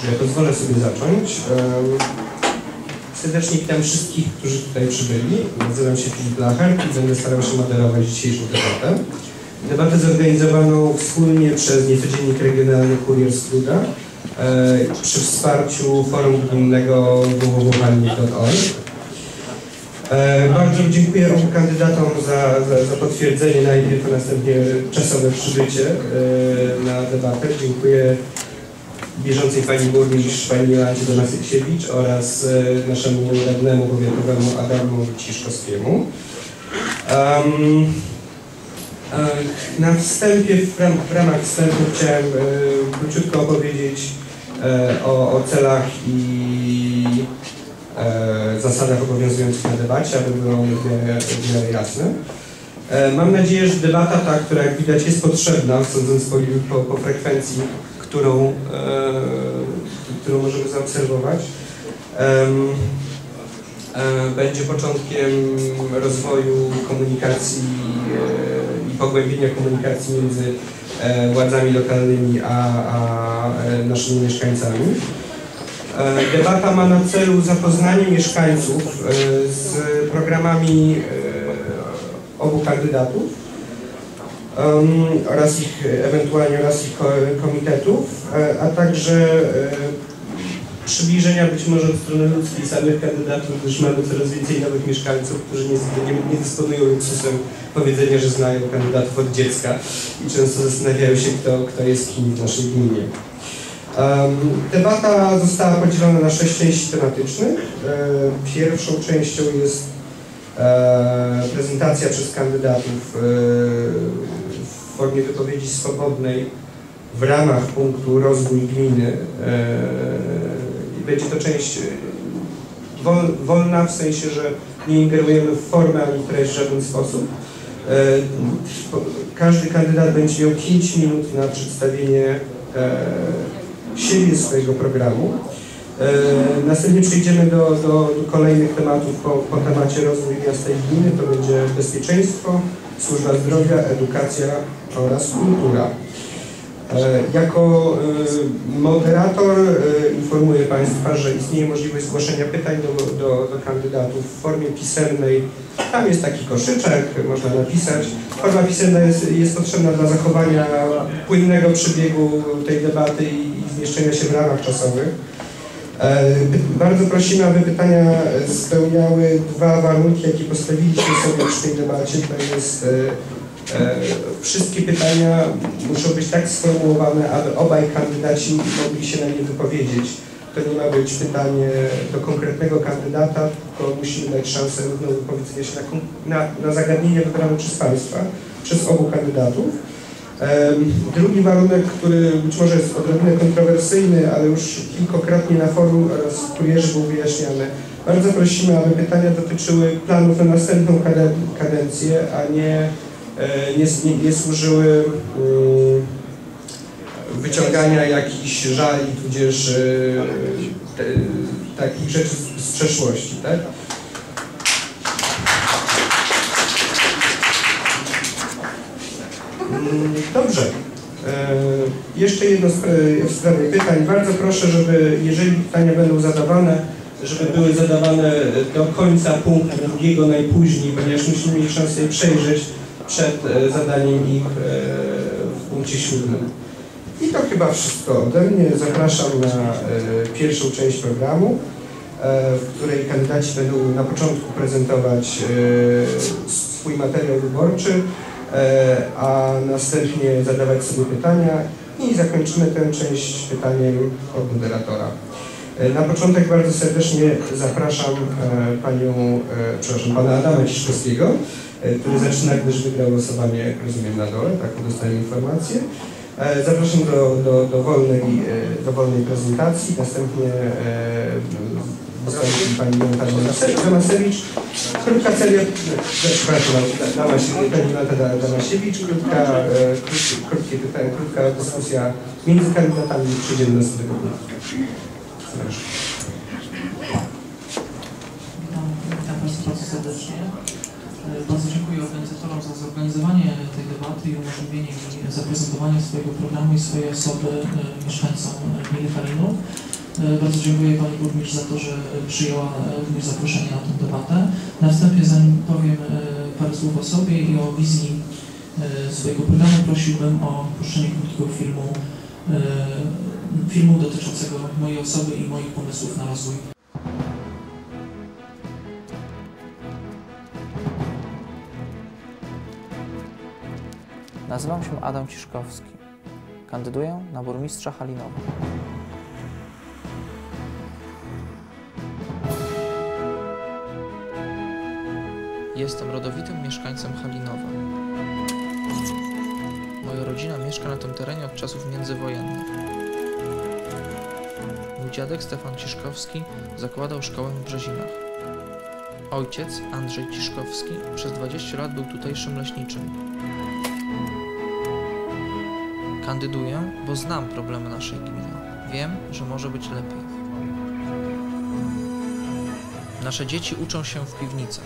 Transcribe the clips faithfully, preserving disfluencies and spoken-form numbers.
Ja pozwolę sobie zacząć. Serdecznie witam wszystkich, którzy tutaj przybyli. Nazywam się Filip Lachar i będę starał się moderować dzisiejszą debatę. Debatę zorganizowaną wspólnie przez niecodziennik regionalny Kurier Studa przy wsparciu forum gminnego w w w kropka hannik kropka org. Bardzo dziękuję obu kandydatom za, za, za potwierdzenie najpierw, a następnie czasowe przybycie na debatę. Dziękuję bieżącej pani burmistrz, pani Jolancie Donasiewicz oraz naszemu radnemu powiatowemu Adamowi Ciszkowskiemu. Um, na wstępie, w, ram, w ramach wstępu chciałem e, króciutko opowiedzieć e, o, o celach i e, zasadach obowiązujących na debacie, aby były one w miarę, w miarę jasne. E, mam nadzieję, że debata ta, która jak widać jest potrzebna, sądząc po, po, po frekwencji, którą, e, którą możemy zaobserwować, e, e, będzie początkiem rozwoju komunikacji e, i pogłębienia komunikacji między e, władzami lokalnymi a, a e, naszymi mieszkańcami. E, debata ma na celu zapoznanie mieszkańców e, z programami e, obu kandydatów Um, oraz ich, ewentualnie oraz ich komitetów, a także e, przybliżenia być może od strony ludzkiej samych kandydatów, gdyż mamy coraz więcej nowych mieszkańców, którzy nie, nie, nie dysponują luksusem powiedzenia, że znają kandydatów od dziecka i często zastanawiają się, kto, kto jest kim w naszej gminie. Um, debata została podzielona na sześć części tematycznych. E, pierwszą częścią jest e, prezentacja przez kandydatów e, w formie wypowiedzi swobodnej w ramach punktu rozwój gminy i będzie to część wol, wolna, w sensie, że nie ingerujemy w formę ani treść w żaden sposób. Każdy kandydat będzie miał pięć minut na przedstawienie siebie, swojego programu. Następnie przejdziemy do, do, do kolejnych tematów po, po temacie rozwój miasta i gminy. To będzie bezpieczeństwo, służba zdrowia, edukacja oraz kultura. Jako moderator informuję Państwa, że istnieje możliwość zgłoszenia pytań do, do, do kandydatów w formie pisemnej. Tam jest taki koszyczek, można napisać. Forma pisemna jest, jest potrzebna dla zachowania płynnego przebiegu tej debaty i, i zmieszczenia się w ramach czasowych. Bardzo prosimy, aby pytania spełniały dwa warunki, jakie postawiliśmy sobie przy tej debacie. To jest e, wszystkie pytania muszą być tak sformułowane, aby obaj kandydaci mogli się na nie wypowiedzieć. To nie ma być pytanie do konkretnego kandydata, tylko musimy dać szansę równo wypowiedzenia się na, na, na zagadnienie wybrane przez Państwa, przez obu kandydatów. Drugi warunek, który być może jest odrobinę kontrowersyjny, ale już kilkakrotnie na forum oraz w kurierze był wyjaśniany. Bardzo prosimy, aby pytania dotyczyły planów na następną kadencję, a nie, nie, nie, nie służyły wyciągania jakichś żali, tudzież te, takich rzeczy z przeszłości, tak? Dobrze. E, jeszcze jedno w sprawie pytań. Bardzo proszę, żeby jeżeli pytania będą zadawane, żeby były zadawane do końca punktu drugiego najpóźniej, ponieważ musimy mieć szansę je przejrzeć przed e, zadaniem ich e, w punkcie siódmym. I to chyba wszystko ode mnie. Zapraszam na e, pierwszą część programu, e, w której kandydaci będą na początku prezentować e, swój materiał wyborczy, a następnie zadawać sobie pytania i zakończymy tę część pytaniem od moderatora. Na początek bardzo serdecznie zapraszam panią, przepraszam, pana Adama Ciszkowskiego, który zaczyna, gdyż wygrał losowanie, jak rozumiem, na dole, taką dostałem informację. Zapraszam do, do, do, wolnej, do wolnej prezentacji, następnie wystąpi pani Jolanta Donasiewicz. Krótka seria, przepraszam, pani Jolanta Donasiewicz, krótka, krótkie pytanie, krótka dyskusja między kandydatami i przejdziemy do następnego punktu. Zapraszam. Witam, witam Państwa bardzo serdecznie. Bardzo dziękuję organizatorom za zorganizowanie tej debaty i umożliwienie mi zaprezentowania swojego programu i swojej osoby mieszkańcom gminy Kalinów. Bardzo dziękuję Pani Burmistrz za to, że przyjęła również zaproszenie na tę debatę. Na wstępie, zanim powiem parę słów o sobie i o wizji swojego programu, prosiłbym o puszczenie krótkiego filmu, filmu dotyczącego mojej osoby i moich pomysłów na rozwój. Nazywam się Adam Ciszkowski. Kandyduję na burmistrza Halinowa. Jestem rodowitym mieszkańcem Halinowa. Moja rodzina mieszka na tym terenie od czasów międzywojennych. Mój dziadek Stefan Ciszkowski zakładał szkołę w Brzezinach. Ojciec Andrzej Ciszkowski przez dwadzieścia lat był tutejszym leśniczym. Kandyduję, bo znam problemy naszej gminy. Wiem, że może być lepiej. Nasze dzieci uczą się w piwnicach.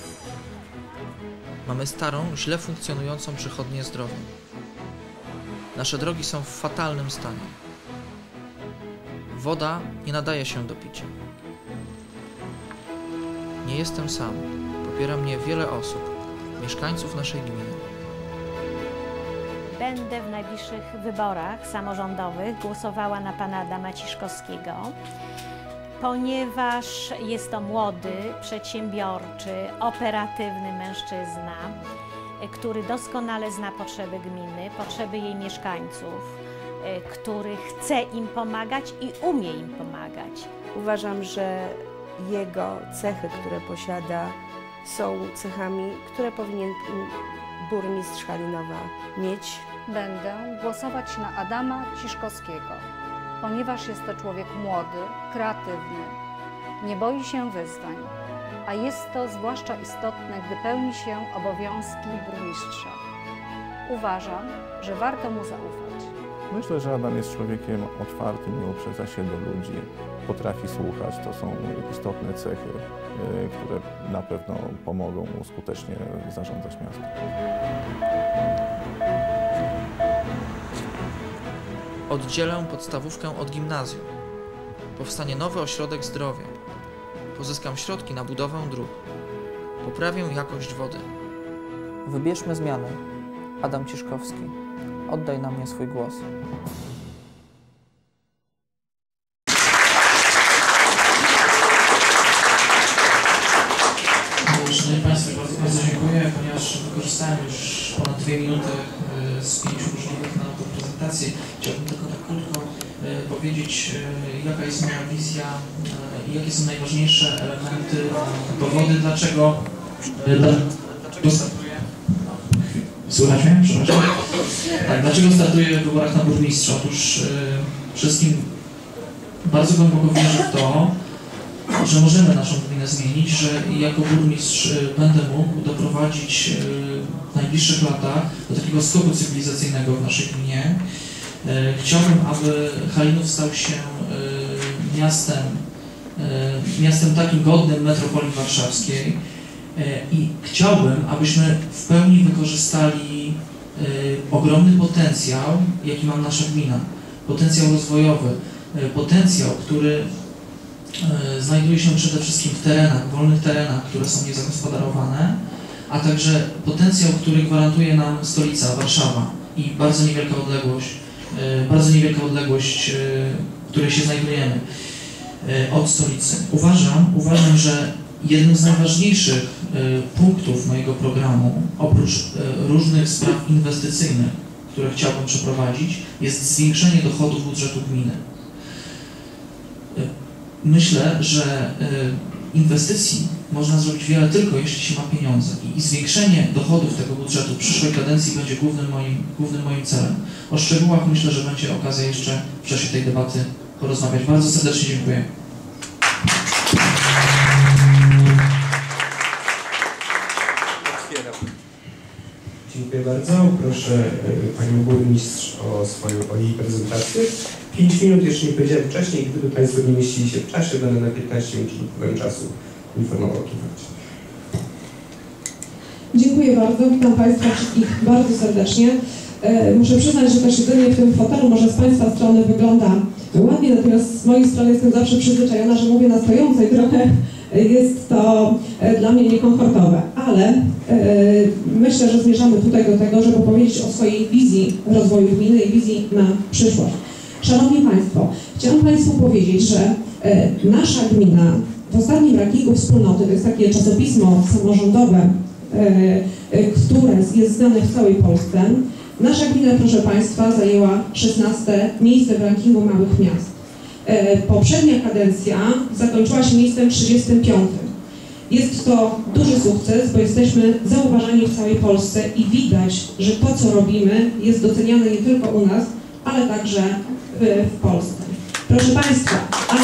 Mamy starą, źle funkcjonującą przychodnię zdrowia. Nasze drogi są w fatalnym stanie. Woda nie nadaje się do picia. Nie jestem sam. Popiera mnie wiele osób, mieszkańców naszej gminy. Będę w najbliższych wyborach samorządowych głosowała na pana Adama Ciszkowskiego, ponieważ jest to młody, przedsiębiorczy, operatywny mężczyzna, który doskonale zna potrzeby gminy, potrzeby jej mieszkańców, który chce im pomagać i umie im pomagać. Uważam, że jego cechy, które posiada, są cechami, które powinien burmistrz Halinowa mieć. Będę głosować na Adama Ciszkowskiego, ponieważ jest to człowiek młody, kreatywny, nie boi się wyzwań, a jest to zwłaszcza istotne, gdy pełni się obowiązki burmistrza. Uważam, że warto mu zaufać. Myślę, że Adam jest człowiekiem otwartym, nie uprzedza się do ludzi, potrafi słuchać. To są istotne cechy, które na pewno pomogą mu skutecznie zarządzać miastem. Oddzielę podstawówkę od gimnazjum. Powstanie nowy ośrodek zdrowia. Pozyskam środki na budowę dróg. Poprawię jakość wody. Wybierzmy zmianę. Adam Ciszkowski. Oddaj na mnie swój głos. Szanowni Państwo, bardzo, bardzo dziękuję, ponieważ wykorzystałem już ponad dwie minuty z pięciu różnych na tę prezentację. Chciałbym tylko tak krótko powiedzieć, jaka jest moja wizja i jakie są najważniejsze elementy, powody, dlaczego, dlaczego startuję. Słychać mnie? Przepraszam. Tak, dlaczego startuję w wyborach na burmistrza? Otóż wszystkim bardzo głęboko wierzę w to, że możemy naszą gminę zmienić, że jako burmistrz będę mógł doprowadzić w najbliższych latach do takiego skoku cywilizacyjnego w naszej gminie. Chciałbym, aby Halinów stał się miastem, miastem takim godnym metropolii warszawskiej i chciałbym, abyśmy w pełni wykorzystali ogromny potencjał, jaki ma nasza gmina. Potencjał rozwojowy, potencjał, który znajduje się przede wszystkim w terenach, wolnych terenach, które są niezagospodarowane, a także potencjał, który gwarantuje nam stolica, Warszawa i bardzo niewielka odległość, bardzo niewielka odległość, w której się znajdujemy od stolicy. Uważam, uważam, że jednym z najważniejszych punktów mojego programu, oprócz różnych spraw inwestycyjnych, które chciałbym przeprowadzić, jest zwiększenie dochodów budżetu gminy. Myślę, że inwestycji można zrobić wiele tylko, jeśli się ma pieniądze i zwiększenie dochodów tego budżetu w przyszłej kadencji będzie głównym moim, głównym moim celem. O szczegółach myślę, że będzie okazja jeszcze w czasie tej debaty porozmawiać. Bardzo serdecznie dziękuję. Dziękuję bardzo. Proszę Panią Burmistrz o, swoją, o jej prezentację. pięć minut, jeszcze nie powiedziałem wcześniej, gdyby Państwo nie mieścili się w czasie, będę na piętnaście minut, czyli półtora czasu informował kierować. Dziękuję bardzo, witam Państwa wszystkich bardzo serdecznie. E, muszę przyznać, że to siedzenie w tym fotelu może z Państwa strony wygląda ładnie, natomiast z mojej strony jestem zawsze przyzwyczajona, że mówię na stojącej, trochę jest to e, dla mnie niekomfortowe, ale e, myślę, że zmierzamy tutaj do tego, żeby powiedzieć o swojej wizji rozwoju gminy i wizji na przyszłość. Szanowni Państwo, chciałam Państwu powiedzieć, że e, nasza gmina w ostatnim rankingu wspólnoty, to jest takie czasopismo samorządowe, które jest znane w całej Polsce. Nasza gmina, proszę Państwa, zajęła szesnaste miejsce w rankingu małych miast. Poprzednia kadencja zakończyła się miejscem trzydziestym piątym. Jest to duży sukces, bo jesteśmy zauważani w całej Polsce i widać, że to, co robimy, jest doceniane nie tylko u nas, ale także w, w Polsce. Proszę Państwa, ale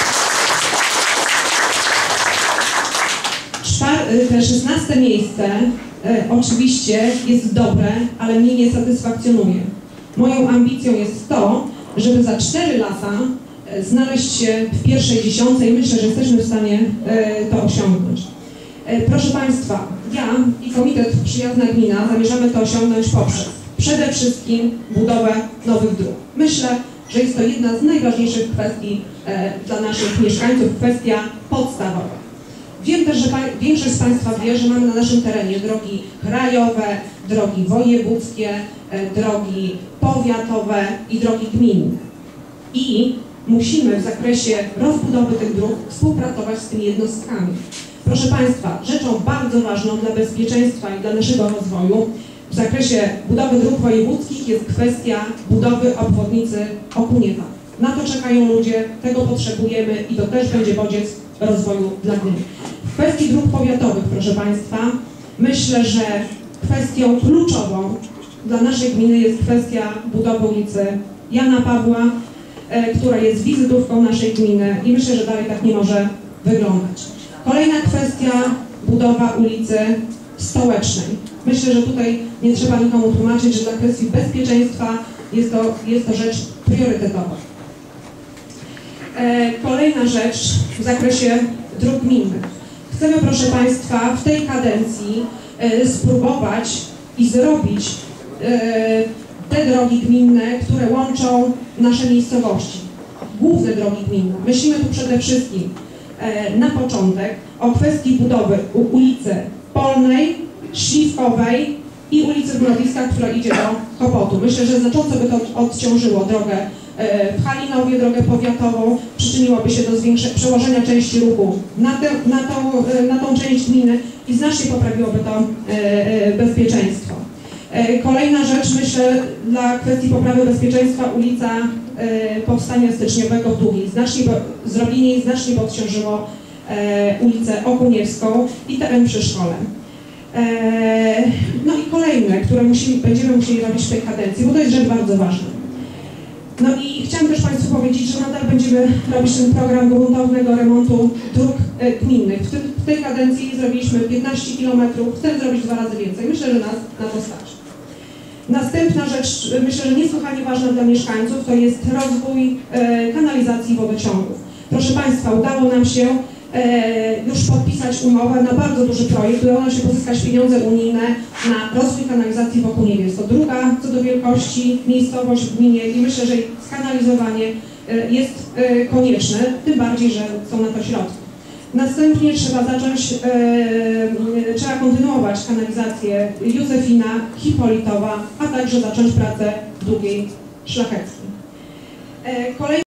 te szesnaste miejsce e, oczywiście jest dobre, ale mnie nie satysfakcjonuje. Moją ambicją jest to, żeby za cztery lata e, znaleźć się w pierwszej dziesiątce i myślę, że jesteśmy w stanie e, to osiągnąć. E, proszę Państwa, ja i Komitet Przyjazna Gmina zamierzamy to osiągnąć poprzez przede wszystkim budowę nowych dróg. Myślę, że jest to jedna z najważniejszych kwestii e, dla naszych mieszkańców, kwestia podstawowa. Wiem też, że większość z Państwa wie, że mamy na naszym terenie drogi krajowe, drogi wojewódzkie, drogi powiatowe i drogi gminne. I musimy w zakresie rozbudowy tych dróg współpracować z tymi jednostkami. Proszę Państwa, rzeczą bardzo ważną dla bezpieczeństwa i dla naszego rozwoju w zakresie budowy dróg wojewódzkich jest kwestia budowy obwodnicy Okuniewa. Na to czekają ludzie, tego potrzebujemy i to też będzie bodziec rozwoju dla gminy. W kwestii dróg powiatowych, proszę Państwa, myślę, że kwestią kluczową dla naszej gminy jest kwestia budowy ulicy Jana Pawła, e, która jest wizytówką naszej gminy i myślę, że dalej tak nie może wyglądać. Kolejna kwestia, budowa ulicy Stołecznej. Myślę, że tutaj nie trzeba nikomu tłumaczyć, że dla kwestii bezpieczeństwa jest to, jest to rzecz priorytetowa. E, kolejna rzecz w zakresie dróg gminnych. Chcemy, proszę Państwa, w tej kadencji e, spróbować i zrobić e, te drogi gminne, które łączą nasze miejscowości. Główne drogi gminne. Myślimy tu przede wszystkim e, na początek o kwestii budowy u, ulicy Polnej, Śliwkowej i ulicy Mrowiska, która idzie do Kopotu. Myślę, że znacząco by to odciążyło drogę w Halinowie, drogę powiatową, przyczyniłoby się do zwiększenia, przełożenia części ruchu na, te, na, tą, na tą część gminy i znacznie poprawiłoby to e, bezpieczeństwo. E, kolejna rzecz, myślę, dla kwestii poprawy bezpieczeństwa ulica e, Powstania Styczniowego w Długiej. Znacznie, zrobienie jej znacznie podciążyło e, ulicę Okuniewską i teren przy szkole. E, no i kolejne, które musimy, będziemy musieli robić w tej kadencji, bo to jest rzecz bardzo ważna. No i chciałam też Państwu powiedzieć, że nadal będziemy robić ten program gruntownego remontu dróg e, gminnych. W, tym, w tej kadencji zrobiliśmy piętnaście kilometrów, chcemy zrobić dwa razy więcej. Myślę, że nas na to stać. Następna rzecz, myślę, że niesłychanie ważna dla mieszkańców, to jest rozwój e, kanalizacji i wodociągów. Proszę Państwa, udało nam się e, już podpisać umowę na bardzo duży projekt. Udało nam się pozyskać pieniądze unijne na rozwój kanalizacji w Okuniewie. Jest to druga co do wielkości miejscowość w gminie i myślę, że skanalizowanie e, jest e, konieczne, tym bardziej, że są na to środki. Następnie trzeba zacząć, e, trzeba kontynuować kanalizację Józefina, Hipolitowa, a także zacząć pracę Długiej Szlacheckiej. E, kolej